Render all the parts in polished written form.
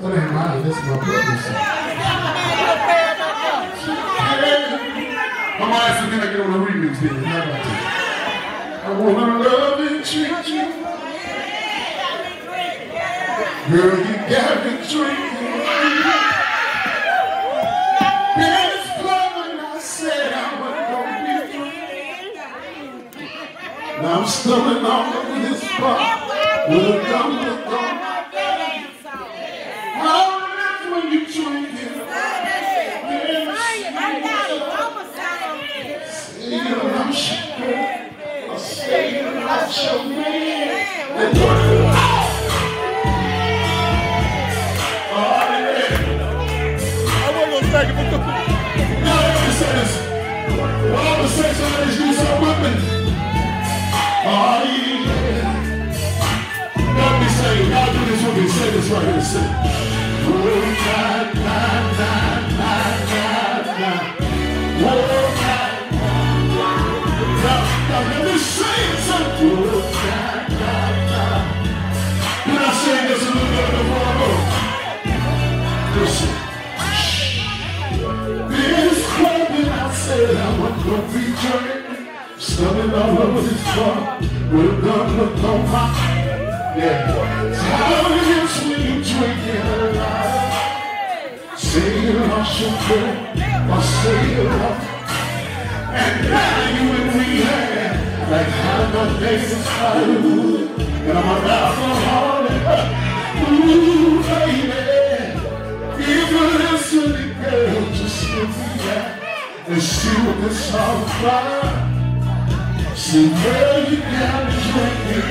That ain't mine, this is my brother's. I'm asking, can I get on the remix then? How about that? I wanna love and treat you. Girl, you got me drinking. It's club when I said I was gonna be free. Now I'm stumbling all over this bar with a gun look on. How that's when you drinking. I'm sure I'll say you're not your man. Now let me say this. All the sex ladies do some women. Oh yeah. Let me say, y'all do this with me. Say this right here. Say, oh, nah, nah, nah, nah, nah, nah. Oh, nah. Now let me say it. Say, oh, nah, nah, nah. Can I say this a little bit before I go? Listen. I was gonna be drinking, stumbling all over this bar with a gun look on my yeah. How it is when you drinking a lot. Say you lost your girl, or say you lost. And now you in rehab, like how my days is Hollywood, and I'm an alcoholic. Ooh, baby, if you're listening, girl, just let me out. And see what this all about. See where you got me drinking.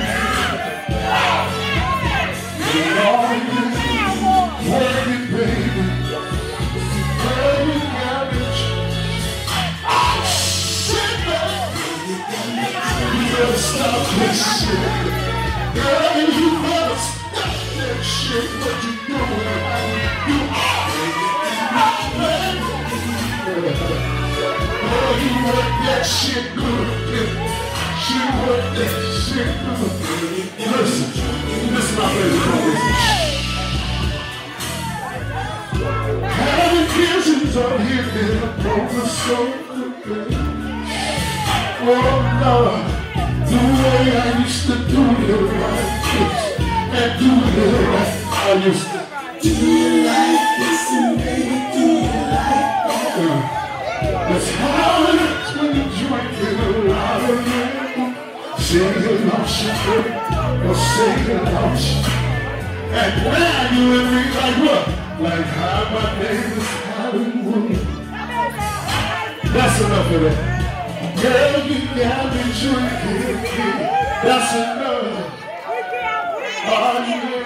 And all you working, baby. Where you got me drinking. Sit back. You better stop this shit. Girl, you better stop that shit. What you doing? You oh, you work that shit good, she work that shit good. Listen, my baby. Having visions of him in a broken soul. Oh Lord, the way I used to do it like this, and do it like I used to. Do it like this and baby, do it like that. That's how it is when you're drinking a lot of liquor. Say you lost your girl, or say you lost your. And now you and me like what? Like how my name is Hollywood. That's enough of that. Girl, you got me drinking. That's enough. Oh, yeah.